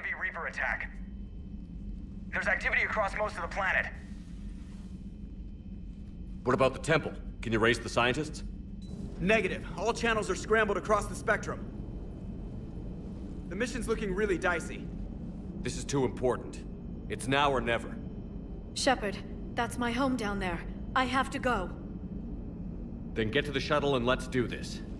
heavy Reaper attack. There's activity across most of the planet. What about the temple? Can you raise the scientists? Negative. All channels are scrambled across the spectrum. The mission's looking really dicey. This is too important. It's now or never. Shepard, that's my home down there. I have to go. Then get to the shuttle and let's do this.